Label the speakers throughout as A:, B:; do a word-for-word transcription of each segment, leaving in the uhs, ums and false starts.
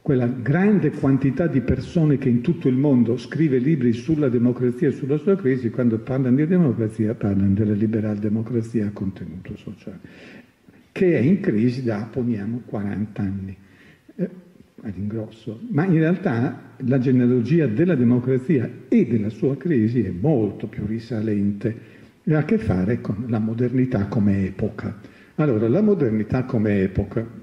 A: quella grande quantità di persone che in tutto il mondo scrive libri sulla democrazia e sulla sua crisi, quando parlano di democrazia parlano della liberal democrazia a contenuto sociale, che è in crisi da, poniamo, quaranta anni, eh, all'ingrosso. Ma in realtà la genealogia della democrazia e della sua crisi è molto più risalente e ha a che fare con la modernità come epoca. Allora, la modernità come epoca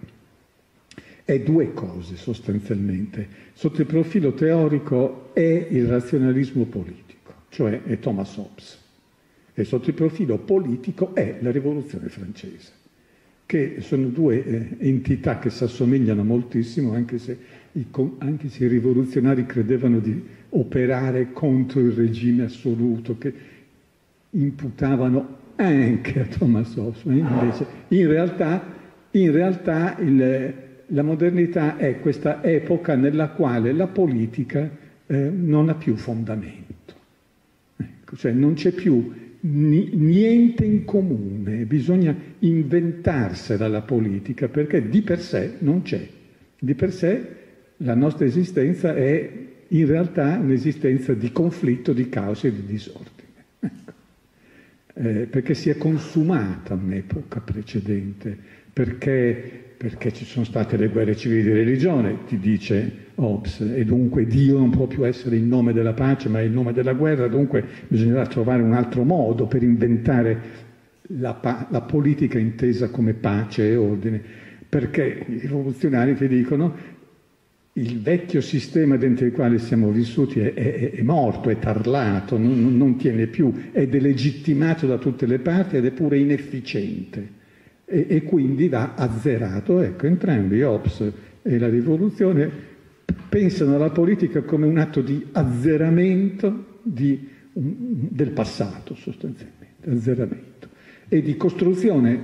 A: è due cose sostanzialmente. Sotto il profilo teorico è il razionalismo politico, cioè è Thomas Hobbes, e sotto il profilo politico è la rivoluzione francese, che sono due eh, entità che si assomigliano moltissimo, anche se, i, anche se i rivoluzionari credevano di operare contro il regime assoluto, che imputavano anche a Thomas Hobbes, ma invece in realtà, in realtà il La modernità è questa epoca nella quale la politica eh, non ha più fondamento, ecco, cioè non c'è più ni, niente in comune, bisogna inventarsela la politica perché di per sé non c'è, di per sé la nostra esistenza è in realtà un'esistenza di conflitto, di caos e di disordine, ecco. eh, perché si è consumata un'epoca precedente, perché perché ci sono state le guerre civili di religione, ti dice Hobbes, e dunque Dio non può più essere il nome della pace, ma è il nome della guerra, dunque bisognerà trovare un altro modo per inventare la, pa- la politica intesa come pace e ordine, perché i rivoluzionari ti dicono il vecchio sistema dentro il quale siamo vissuti è, è, è morto, è tarlato, non, non tiene più, è delegittimato da tutte le parti ed è pure inefficiente. E, e quindi va azzerato. Ecco, entrambi, Hobbes e la rivoluzione, pensano alla politica come un atto di azzeramento di, um, del passato, sostanzialmente, azzeramento, e di costruzione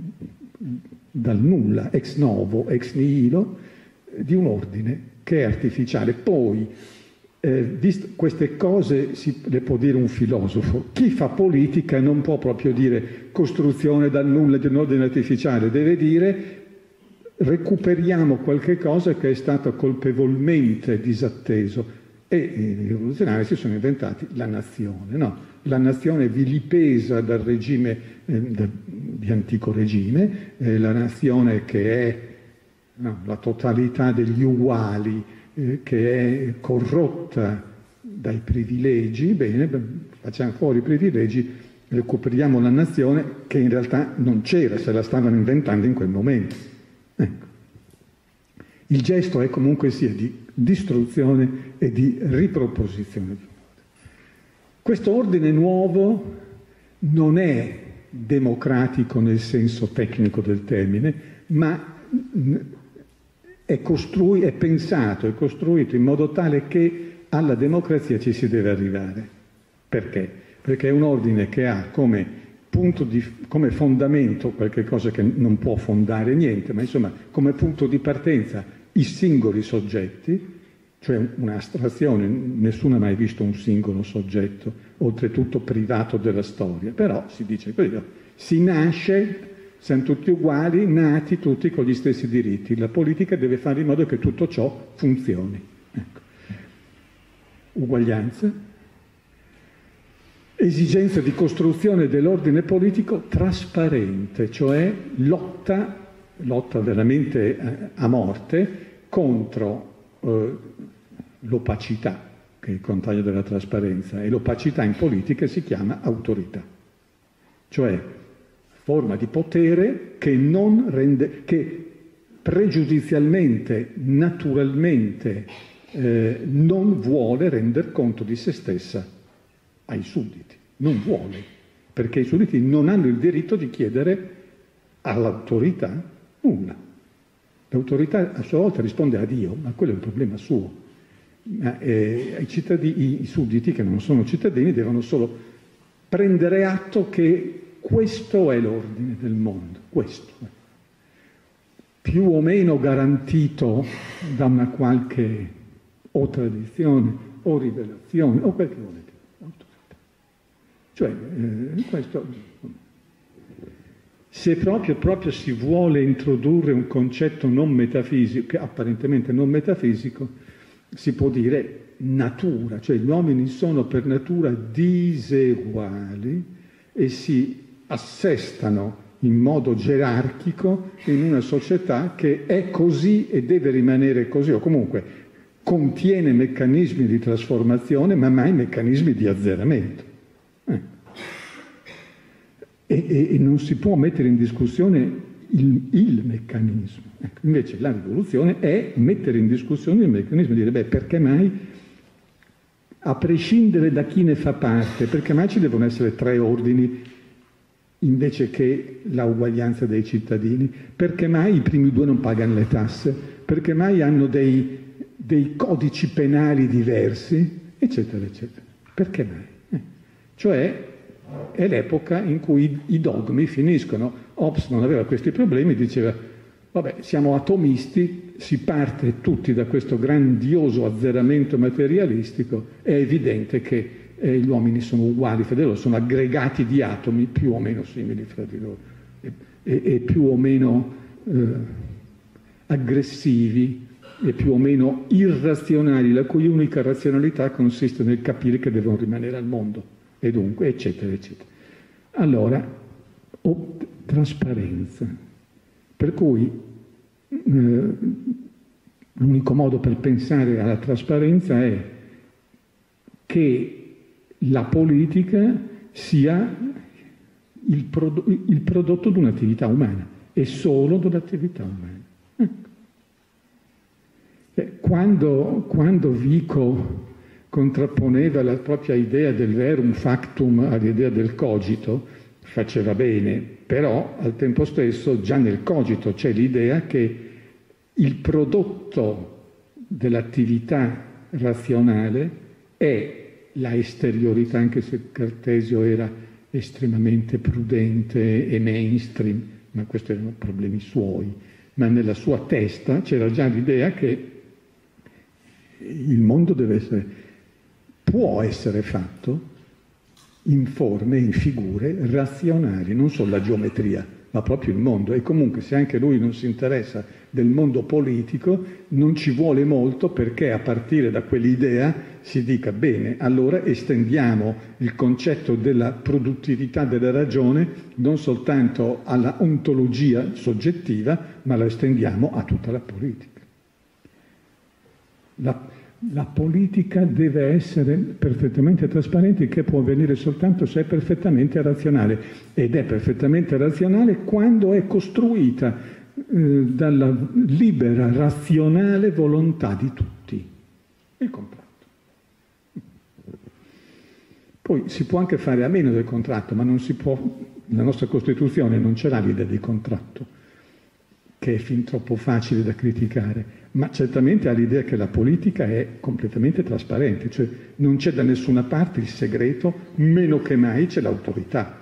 A: dal nulla, ex novo, ex nihilo, di un ordine che è artificiale. Poi, eh, visto queste cose si, le può dire un filosofo. Chi fa politica non può proprio dire costruzione dal nulla di un ordine artificiale, deve dire recuperiamo qualche cosa che è stato colpevolmente disatteso. E i rivoluzionari si sono inventati la nazione, no? La nazione vilipesa dal regime, eh, da, di antico regime, eh, la nazione che è no, la totalità degli uguali, eh, che è corrotta dai privilegi, bene, facciamo fuori i privilegi, recuperiamo la nazione che in realtà non c'era, se la stavano inventando in quel momento. Ecco. Il gesto è comunque sia di distruzione e di riproposizione di un ordine. Questo ordine nuovo non è democratico nel senso tecnico del termine, ma è, costrui- è pensato, è costruito in modo tale che alla democrazia ci si deve arrivare. Perché? Perché è un ordine che ha come punto di, come fondamento qualche cosa che non può fondare niente, ma insomma come punto di partenza i singoli soggetti, cioè un'astrazione, nessuno ha mai visto un singolo soggetto, oltretutto privato della storia, però si dice così, si nasce, siamo tutti uguali, nati tutti con gli stessi diritti, la politica deve fare in modo che tutto ciò funzioni. Ecco. Uguaglianza, esigenza di costruzione dell'ordine politico trasparente, cioè lotta, lotta veramente a morte contro eh, l'opacità, che è il contrario della trasparenza, e l'opacità in politica si chiama autorità, cioè forma di potere che non rende, che pregiudizialmente, naturalmente eh, non vuole render conto di se stessa ai sudditi, non vuole, perché i sudditi non hanno il diritto di chiedere all'autorità nulla. L'autorità a sua volta risponde a Dio, ma quello è un problema suo. Ma, eh, i, cittadini, i sudditi che non sono cittadini devono solo prendere atto che questo è l'ordine del mondo, questo. Più o meno garantito da una qualche o tradizione o rivelazione o quel che volete. Cioè, eh, questo... Se proprio, proprio si vuole introdurre un concetto non metafisico, apparentemente non metafisico, si può dire natura, cioè gli uomini sono per natura diseguali e si assestano in modo gerarchico in una società che è così e deve rimanere così, o comunque contiene meccanismi di trasformazione, ma mai meccanismi di azzeramento. Eh. E, e, e non si può mettere in discussione il, il meccanismo. Ecco, invece la rivoluzione è mettere in discussione il meccanismo, dire beh, perché mai, a prescindere da chi ne fa parte, perché mai ci devono essere tre ordini invece che la uguaglianza dei cittadini? Perché mai i primi due non pagano le tasse? Perché mai hanno dei, dei codici penali diversi? Eccetera, eccetera. Perché mai? Eh. Cioè è l'epoca in cui i dogmi finiscono. Hobbes non aveva questi problemi, diceva vabbè, siamo atomisti, si parte tutti da questo grandioso azzeramento materialistico, è evidente che eh, gli uomini sono uguali fra di loro, sono aggregati di atomi più o meno simili fra di loro e, e, e più o meno eh, aggressivi e più o meno irrazionali, la cui unica razionalità consiste nel capire che devono rimanere al mondo e dunque eccetera eccetera. Allora, o trasparenza, per cui eh, l'unico modo per pensare alla trasparenza è che la politica sia il, prodotto, il prodotto di un'attività umana e solo dell'attività umana. Ecco. Eh, quando, quando Vico contrapponeva la propria idea del verum factum all'idea del cogito, faceva bene, però al tempo stesso già nel cogito c'è l'idea che il prodotto dell'attività razionale è la esteriorità, anche se Cartesio era estremamente prudente e mainstream, ma questi erano problemi suoi, ma nella sua testa c'era già l'idea che il mondo deve essere, può essere fatto in forme, in figure razionali, non solo la geometria, ma proprio il mondo. E comunque se anche lui non si interessa del mondo politico, non ci vuole molto perché a partire da quell'idea si dica bene, allora estendiamo il concetto della produttività della ragione non soltanto alla ontologia soggettiva, ma la estendiamo a tutta la politica. La, la politica deve essere perfettamente trasparente, che può avvenire soltanto se è perfettamente razionale, ed è perfettamente razionale quando è costruita eh, dalla libera, razionale volontà di tutti. Il contratto. Poi si può anche fare a meno del contratto, ma non si può, la nostra Costituzione non ce l'ha l'idea di contratto, che è fin troppo facile da criticare, ma certamente ha l'idea che la politica è completamente trasparente, cioè non c'è da nessuna parte il segreto, meno che mai c'è l'autorità.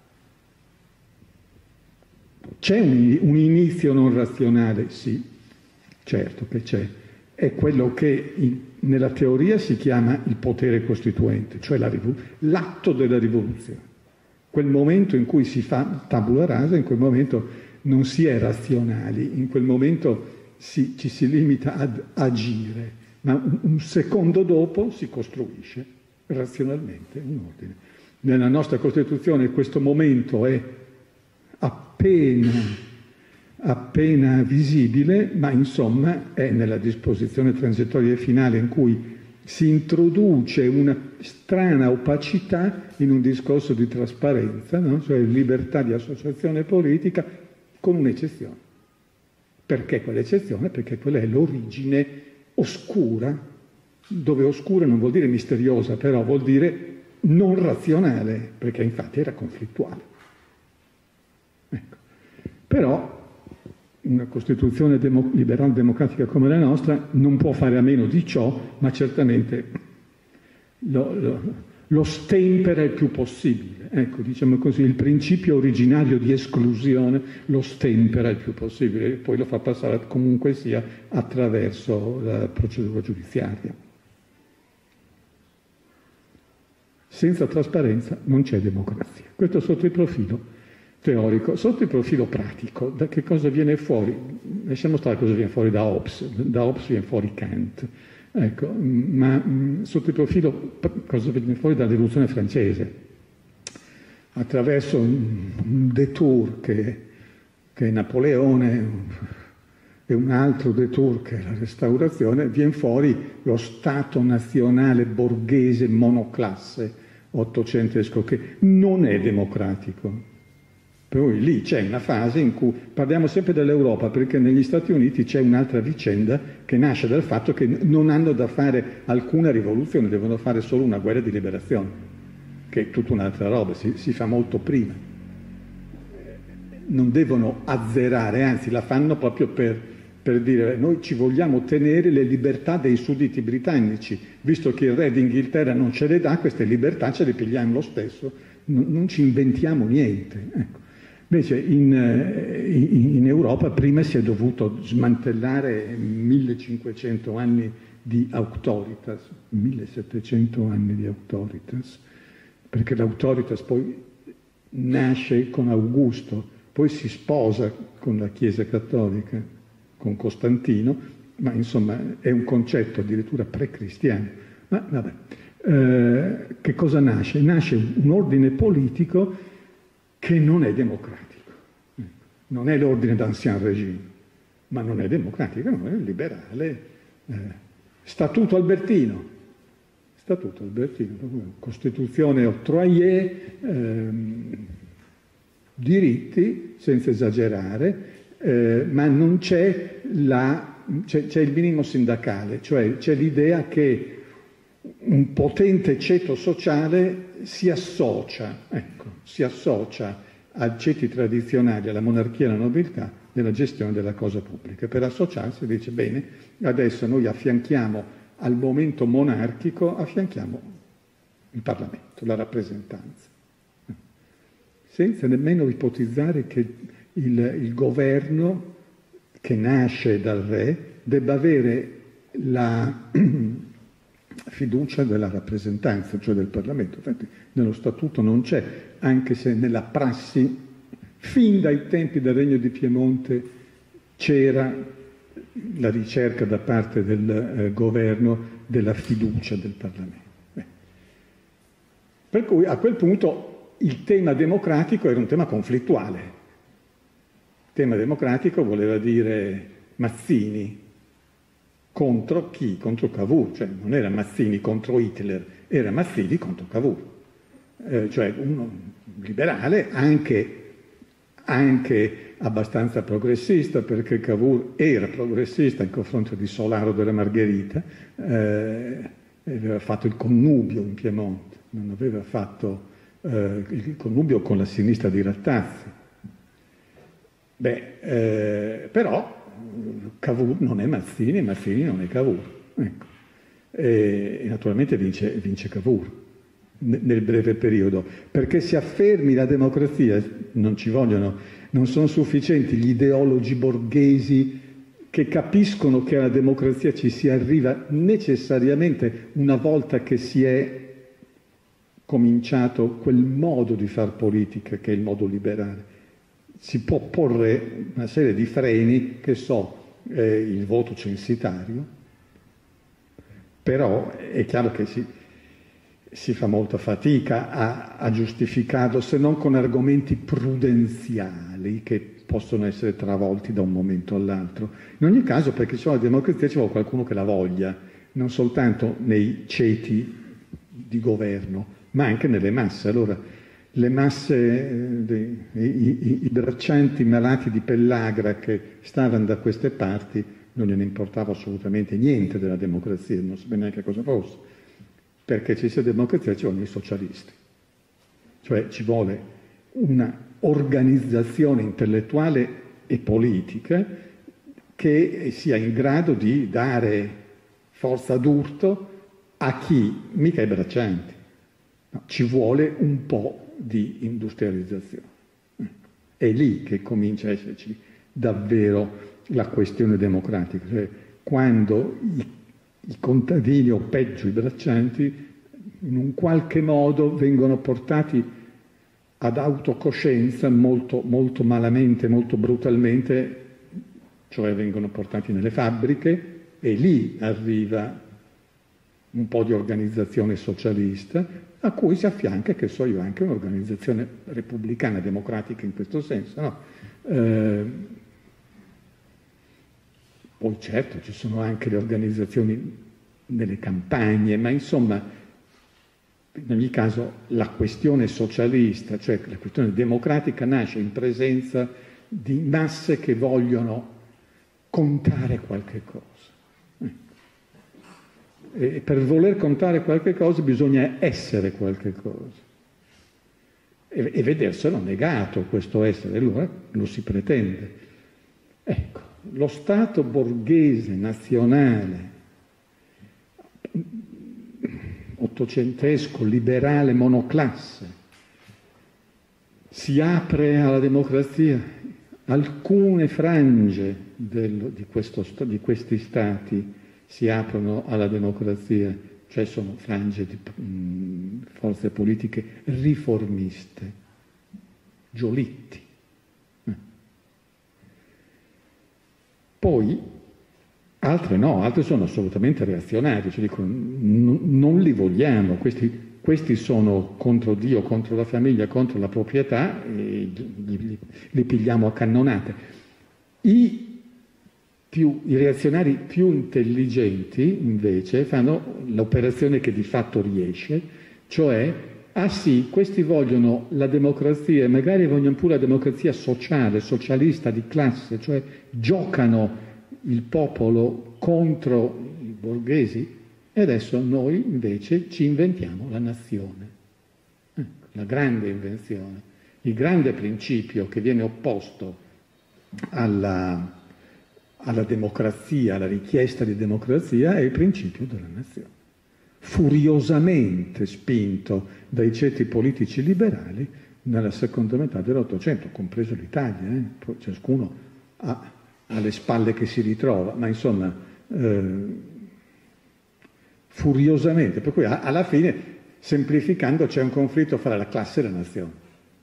A: C'è un, un inizio non razionale? Sì, certo che c'è. È quello che in, nella teoria si chiama il potere costituente, cioè la, l'atto della rivoluzione. Quel momento in cui si fa tabula rasa, in quel momento non si è razionali, in quel momento si, ci si limita ad agire, ma un, un secondo dopo si costruisce razionalmente un ordine. Nella nostra Costituzione questo momento è appena, appena visibile, ma insomma è nella disposizione transitoria finale in cui si introduce una strana opacità in un discorso di trasparenza, no? Cioè libertà di associazione politica, con un'eccezione. Perché quell'eccezione? Perché quella è l'origine oscura, dove oscura non vuol dire misteriosa, però vuol dire non razionale, perché infatti era conflittuale. Ecco. Però una Costituzione demo- liberal democratica come la nostra non può fare a meno di ciò, ma certamente lo, lo, lo stempera il più possibile. Ecco, diciamo così, il principio originario di esclusione lo stempera il più possibile, e poi lo fa passare comunque sia attraverso la procedura giudiziaria. Senza trasparenza non c'è democrazia. Questo sotto il profilo teorico. Sotto il profilo pratico, da che cosa viene fuori? Lasciamo stare cosa viene fuori da Hobbes. Da Hobbes viene fuori Kant. Ecco, ma mh, sotto il profilo cosa viene fuori dalla rivoluzione francese? Attraverso un, un détour che, che è Napoleone e un altro détour che è la restaurazione, viene fuori lo Stato nazionale borghese monoclasse ottocentesco che non è democratico. Per cui lì c'è una fase in cui parliamo sempre dell'Europa, perché negli Stati Uniti c'è un'altra vicenda che nasce dal fatto che non hanno da fare alcuna rivoluzione, devono fare solo una guerra di liberazione, che è tutta un'altra roba, si, si fa molto prima. Non devono azzerare, anzi la fanno proprio per, per dire noi ci vogliamo tenere le libertà dei sudditi britannici, visto che il re d'Inghilterra non ce le dà, queste libertà ce le pigliamo lo stesso, non, non ci inventiamo niente. Ecco. Invece in, in, in Europa prima si è dovuto smantellare millecinquecento anni di auctoritas, millesettecento anni di auctoritas, perché l'auctoritas poi nasce con Augusto, poi si sposa con la Chiesa Cattolica, con Costantino, ma insomma è un concetto addirittura pre-cristiano. Ma vabbè, eh, che cosa nasce? Nasce un ordine politico che non è democratico. Non è l'ordine d'Ancien Régime, ma non è democratico, non è liberale. Eh, statuto albertino, statuto albertino, Costituzione octroyée, ehm, diritti, senza esagerare, eh, ma non c'è, la, c'è, c'è il minimo sindacale, cioè c'è l'idea che un potente ceto sociale si associa, ecco, si associa ai ceti tradizionali, alla monarchia e alla nobiltà nella gestione della cosa pubblica. Per associarsi dice, bene, adesso noi affianchiamo al momento monarchico, affianchiamo il Parlamento, la rappresentanza, senza nemmeno ipotizzare che il, il governo che nasce dal re debba avere la fiducia della rappresentanza, cioè del Parlamento. Infatti nello Statuto non c'è, anche se nella prassi, fin dai tempi del Regno di Piemonte, c'era la ricerca da parte del eh, governo della fiducia del Parlamento. Beh. Per cui a quel punto il tema democratico era un tema conflittuale. Il tema democratico voleva dire Mazzini contro chi? Contro Cavour, cioè non era Mazzini contro Hitler, era Mazzini contro Cavour, eh, cioè uno liberale anche, anche abbastanza progressista, perché Cavour era progressista in confronto di Solaro della Margherita, eh, aveva fatto il connubio in Piemonte, non aveva fatto eh, il connubio con la sinistra di Rattazzi. Beh, eh, però Cavour non è Mazzini, Mazzini non è Cavour. Ecco. E, e naturalmente vince, vince Cavour nel breve periodo, perché si affermi la democrazia, non ci vogliono, non sono sufficienti gli ideologi borghesi che capiscono che alla democrazia ci si arriva necessariamente una volta che si è cominciato quel modo di far politica che è il modo liberale. Si può porre una serie di freni, che so, eh, il voto censitario, però è chiaro che si, si fa molta fatica a, a giustificarlo, se non con argomenti prudenziali che possono essere travolti da un momento all'altro. In ogni caso, perché c'è la democrazia, ci vuole qualcuno che la voglia, non soltanto nei ceti di governo, ma anche nelle masse. Allora, le masse, dei, i, i braccianti malati di pellagra che stavano da queste parti non gliene importava assolutamente niente della democrazia, non sapeva neanche cosa fosse. Perché ci sia democrazia ci vogliono i socialisti. Cioè ci vuole una organizzazione intellettuale e politica che sia in grado di dare forza d'urto a chi? Mica ai braccianti. No, ci vuole un po' di industrializzazione. È lì che comincia a esserci davvero la questione democratica, cioè quando i, i contadini o peggio i braccianti in un qualche modo vengono portati ad autocoscienza molto, molto malamente, molto brutalmente, cioè vengono portati nelle fabbriche e lì arriva un po' di organizzazione socialista, a cui si affianca, che so io, anche un'organizzazione repubblicana, democratica in questo senso, no? Eh, poi certo ci sono anche le organizzazioni nelle campagne, ma insomma, in ogni caso, la questione socialista, cioè la questione democratica, nasce in presenza di masse che vogliono contare qualche cosa. E per voler contare qualche cosa bisogna essere qualche cosa e, e vederselo negato questo essere, allora lo si pretende. Ecco, lo Stato borghese, nazionale, ottocentesco, liberale, monoclasse, si apre alla democrazia. Alcune frange del, di, questo, di questi stati si aprono alla democrazia, cioè sono frange di mh, forze politiche riformiste, Giolitti. Eh. Poi altre no, altre sono assolutamente reazionari, cioè dicono n- non li vogliamo, questi, questi sono contro Dio, contro la famiglia, contro la proprietà e li, li, li pigliamo a cannonate. I Più, I reazionari più intelligenti, invece, fanno l'operazione che di fatto riesce, cioè, ah sì, questi vogliono la democrazia, magari vogliono pure la democrazia sociale, socialista, di classe, cioè giocano il popolo contro i borghesi, e adesso noi invece ci inventiamo la nazione. Ecco, la grande invenzione, il grande principio che viene opposto alla... alla democrazia, alla richiesta di democrazia, è il principio della nazione, furiosamente spinto dai ceti politici liberali nella seconda metà dell'Ottocento, compreso l'Italia, eh? Poi ciascuno ha, ha le spalle che si ritrova, ma insomma, eh, furiosamente, per cui alla fine, semplificando, c'è un conflitto fra la classe e la nazione.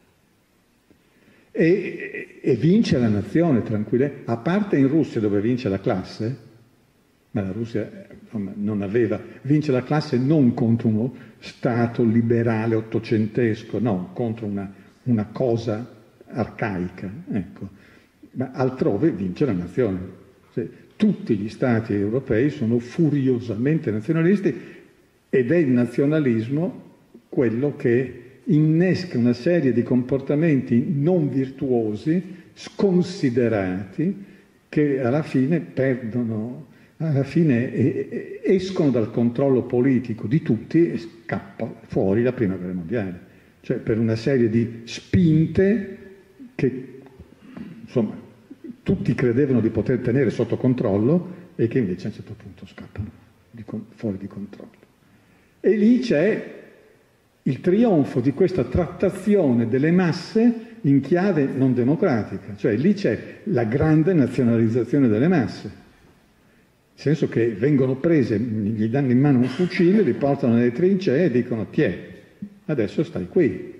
A: E, e vince la nazione tranquilla, a parte in Russia dove vince la classe, ma la Russia insomma, non aveva, vince la classe non contro uno Stato liberale ottocentesco, no, contro una, una cosa arcaica, ecco, ma altrove vince la nazione. Cioè, tutti gli Stati europei sono furiosamente nazionalisti ed è il nazionalismo quello che innesca una serie di comportamenti non virtuosi, sconsiderati, che alla fine perdono, alla fine escono dal controllo politico di tutti e scappa fuori la Prima Guerra Mondiale. Cioè per una serie di spinte che, insomma, tutti credevano di poter tenere sotto controllo e che invece a un certo punto scappano di, fuori di controllo. E lì c'è il trionfo di questa trattazione delle masse in chiave non democratica, cioè lì c'è la grande nazionalizzazione delle masse, nel senso che vengono prese, gli danno in mano un fucile, li portano nelle trincee e dicono tiè, adesso stai qui,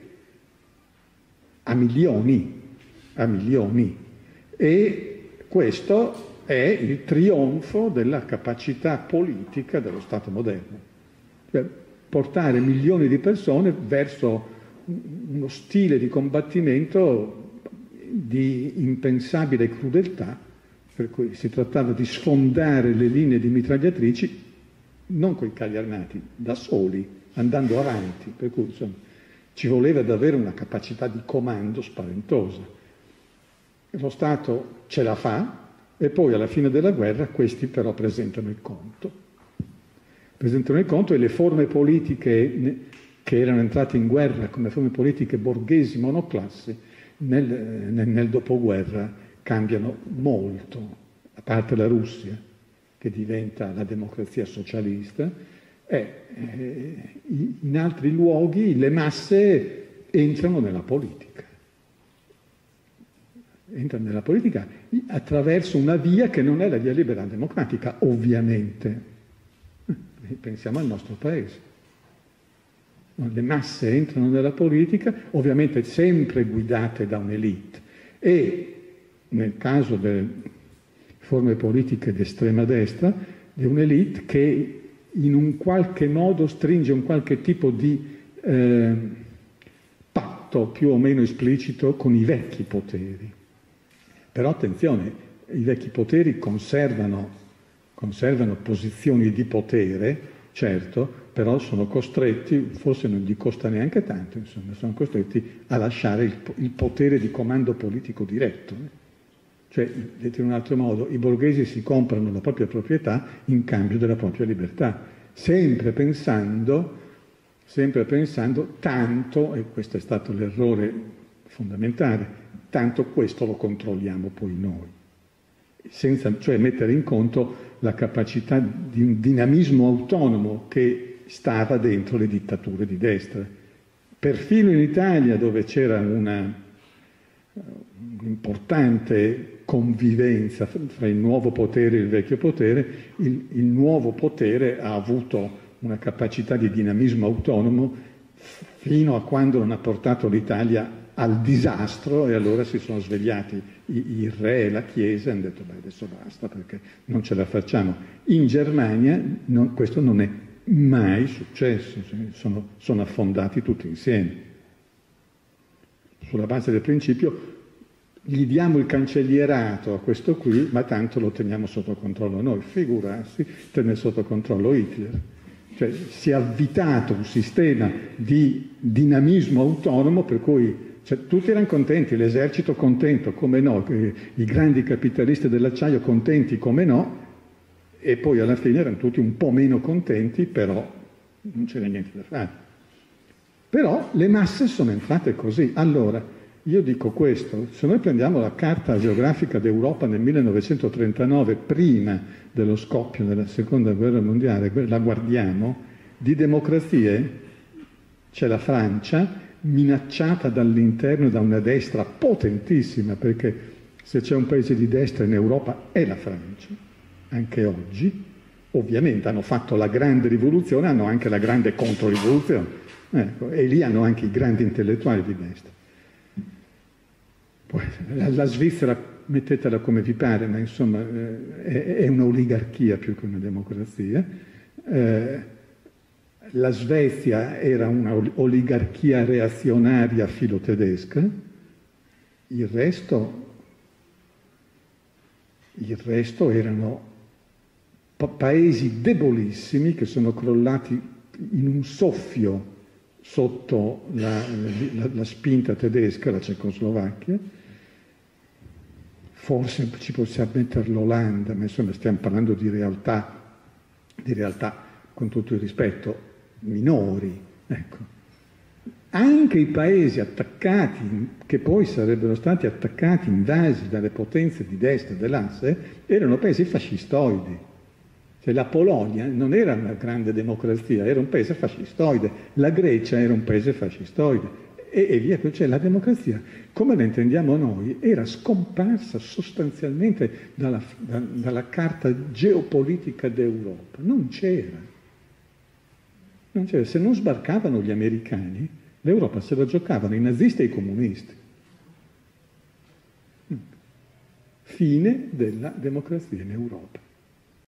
A: a milioni, a milioni. E questo è il trionfo della capacità politica dello Stato moderno. Cioè, portare milioni di persone verso uno stile di combattimento di impensabile crudeltà, per cui si trattava di sfondare le linee di mitragliatrici non con i carri armati, da soli, andando avanti, per cui insomma, ci voleva davvero una capacità di comando spaventosa. Lo Stato ce la fa e poi alla fine della guerra questi però presentano il conto. presentano il conto e le forme politiche che erano entrate in guerra come forme politiche borghesi monoclasse nel, nel, nel dopoguerra cambiano molto, a parte la Russia che diventa la democrazia socialista, e eh, in altri luoghi le masse entrano nella politica, entrano nella politica attraverso una via che non è la via liberal democratica, ovviamente. Pensiamo al nostro paese. le masse entrano nella politica, ovviamente sempre guidate da un'elite, e nel caso delle forme politiche di estrema destra, di un'elite che in un qualche modo stringe un qualche tipo di eh, patto più o meno esplicito con i vecchi poteri. Però attenzione, i vecchi poteri conservano, conservano posizioni di potere, certo, però sono costretti, forse non gli costa neanche tanto, insomma, sono costretti a lasciare il, il potere di comando politico diretto. Eh? Cioè, detto in un altro modo, i borghesi si comprano la propria proprietà in cambio della propria libertà, sempre pensando, sempre pensando tanto, e questo è stato l'errore fondamentale, tanto questo lo controlliamo poi noi, senza cioè mettere in conto la capacità di un dinamismo autonomo che stava dentro le dittature di destra. Perfino in Italia, dove c'era una un'importante convivenza fra il nuovo potere e il vecchio potere, il, il nuovo potere ha avuto una capacità di dinamismo autonomo fino a quando non ha portato l'Italia al disastro, e allora si sono svegliati i, i re e la Chiesa e hanno detto beh, adesso basta perché non ce la facciamo. In Germania non, questo non è mai successo, sono, sono affondati tutti insieme. Sulla base del principio gli diamo il cancellierato a questo qui, ma tanto lo teniamo sotto controllo noi. Figurarsi tenere sotto controllo Hitler. Cioè, si è avvitato un sistema di dinamismo autonomo per cui cioè, tutti erano contenti, l'esercito contento, come no, i grandi capitalisti dell'acciaio contenti, come no, e poi alla fine erano tutti un po' meno contenti, però non c'era niente da fare. Però le masse sono entrate così. Allora, io dico questo, se noi prendiamo la carta geografica d'Europa nel millenovecentotrentanove, prima dello scoppio della seconda guerra mondiale, la guardiamo, di democrazie c'è la Francia, minacciata dall'interno da una destra potentissima, perché se c'è un paese di destra in Europa è la Francia, anche oggi. Ovviamente hanno fatto la grande rivoluzione, hanno anche la grande controrivoluzione, ecco, e lì hanno anche i grandi intellettuali di destra. Poi la, la Svizzera, mettetela come vi pare, ma insomma eh, è, è un'oligarchia più che una democrazia. Eh, la Svezia era un'oligarchia reazionaria filo-tedesca, il resto, il resto erano pa- paesi debolissimi che sono crollati in un soffio sotto la, la, la spinta tedesca, la Cecoslovacchia. Forse ci possiamo mettere l'Olanda, ma insomma stiamo parlando di realtà, di realtà con tutto il rispetto, minori. Ecco. Anche i paesi attaccati, che poi sarebbero stati attaccati, invasi dalle potenze di destra dell'asse, erano paesi fascistoidi. Cioè la Polonia non era una grande democrazia, era un paese fascistoide, la Grecia era un paese fascistoide, e, e via, cioè la democrazia, come la intendiamo noi, era scomparsa sostanzialmente dalla, da, dalla carta geopolitica d'Europa, non c'era. non c'era. Se non sbarcavano gli americani, l'Europa se la giocavano i nazisti e i comunisti. Fine della democrazia in Europa.